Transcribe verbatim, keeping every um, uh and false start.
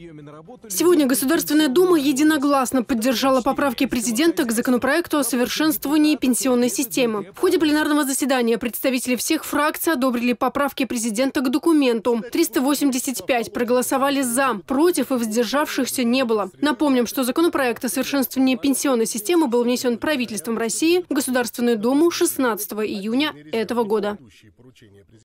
Сегодня Государственная Дума единогласно поддержала поправки президента к законопроекту о совершенствовании пенсионной системы. В ходе пленарного заседания представители всех фракций одобрили поправки президента к документу. триста восемьдесят пять проголосовали «за», против и воздержавшихся не было. Напомним, что законопроект о совершенствовании пенсионной системы был внесен правительством России в Государственную Думу шестнадцатого июня этого года.